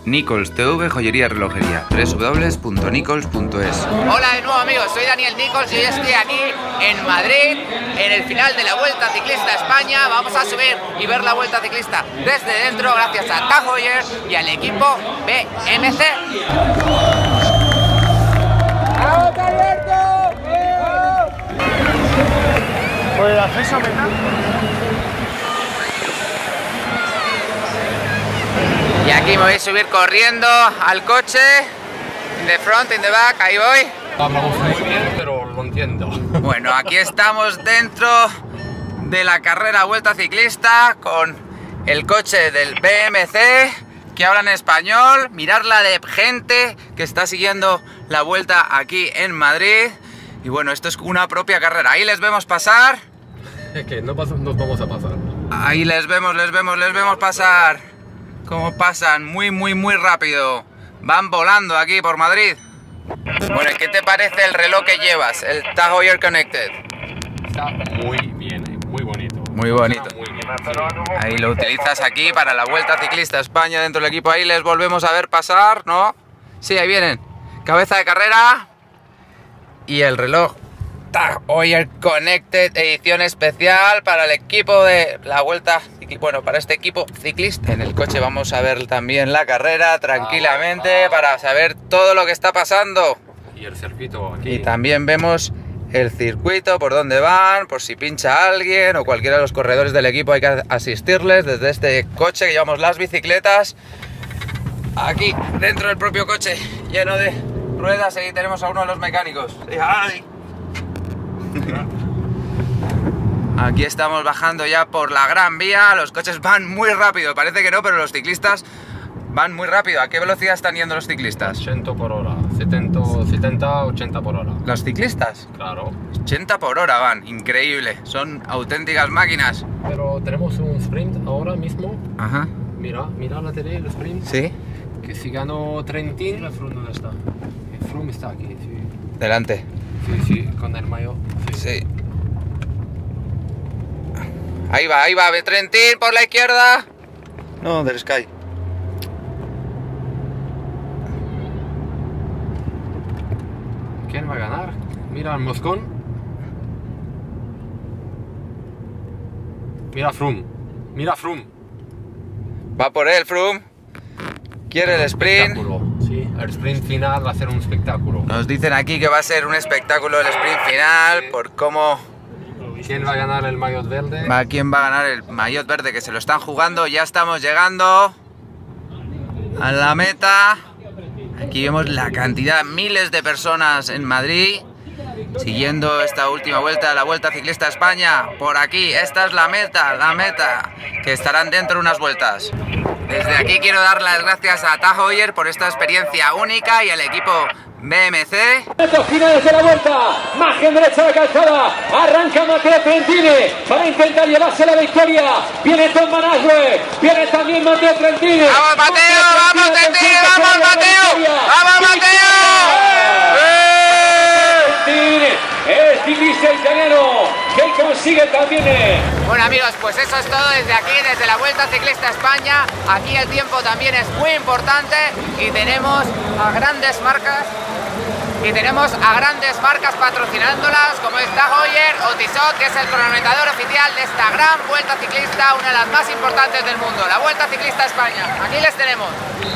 Nichols TV, joyería, relojería, www.nichols.es. Hola de nuevo amigos, soy Daniel Nichols y hoy estoy aquí en Madrid, en el final de la Vuelta Ciclista a España. Vamos a subir y ver la Vuelta Ciclista desde dentro gracias a TAG Heuer y al equipo BMC. ¿Por el acceso mental? Y aquí me voy a subir corriendo al coche. In the front, in the back, ahí voy. Hablamos muy bien, pero lo entiendo. Bueno, aquí estamos dentro de la carrera Vuelta Ciclista con el coche del BMC que habla en español. Mirad la de gente que está siguiendo la vuelta aquí en Madrid. Y bueno, esto es una propia carrera. Ahí les vemos pasar. Es que no nos vamos a pasar. Ahí les vemos pasar. Cómo pasan, muy rápido. Van volando aquí por Madrid. Bueno, ¿qué te parece el reloj que llevas? El TAG Heuer Connected. Está muy bien, muy bonito. Muy bonito. Muy bien. Ahí lo utilizas aquí para la Vuelta Ciclista a España dentro del equipo. Ahí les volvemos a ver pasar, ¿no? Sí, ahí vienen. Cabeza de carrera. Y el reloj TAG Heuer Connected, edición especial para el equipo de la Vuelta, bueno, para este equipo ciclista. En el coche vamos a ver también la carrera tranquilamente para saber todo lo que está pasando. Y el circuito aquí. Y también vemos el circuito, por dónde van, por si pincha alguien o cualquiera de los corredores del equipo hay que asistirles desde este coche que llevamos las bicicletas. Aquí dentro del propio coche, lleno de ruedas, ahí tenemos a uno de los mecánicos. ¡Ay! Aquí estamos bajando ya por la Gran Vía. Los coches van muy rápido, parece que no, pero los ciclistas van muy rápido. ¿A qué velocidad están yendo los ciclistas? 80 por hora, 70, 80 por hora. ¿Los ciclistas? Claro. 80 por hora van, increíble. Son auténticas máquinas. Pero tenemos un sprint ahora mismo. Ajá. Mira la tele, el sprint. ¿Sí? Que si ganó Trentin. ¿Y el Froome dónde está? El Froome está aquí, sí. Delante. Sí, con el maillot. Sí. Ahí va, Trentin por la izquierda. No, del Sky. ¿Quién va a ganar? Mira el Moscón. Mira Froome. Va por él, Froome. Quiere el sprint. Sí, el sprint final va a ser un espectáculo. Nos dicen aquí que va a ser un espectáculo el sprint final por cómo... ¿Quién va a ganar el maillot verde? ¿Quién va a ganar el maillot verde? Que se lo están jugando. Ya estamos llegando a la meta. Aquí vemos la cantidad, miles de personas en Madrid siguiendo esta última vuelta, la Vuelta Ciclista a España. Por aquí, esta es la meta, que estarán dentro de unas vueltas. Desde aquí quiero dar las gracias a TAG Heuer por esta experiencia única y al equipo BMC. Finales de la vuelta, margen derecha de calzada, arranca Matteo Trentin para intentar llevarse la victoria. Viene Tom Van Asle, viene también Matteo Trentin. ¡Vamos Matteo! ¡Vamos Trentin! ¡Vamos Matteo! ¡Vamos Matteo! El ciclista italiano que consigue también. Bueno amigos, pues eso es todo desde aquí, desde la Vuelta Ciclista a España. Aquí el tiempo también es muy importante y tenemos a grandes marcas patrocinándolas, como es TAG Heuer o Tissot, que es el cronometrador oficial de esta gran Vuelta Ciclista, una de las más importantes del mundo, la Vuelta Ciclista a España. Aquí les tenemos.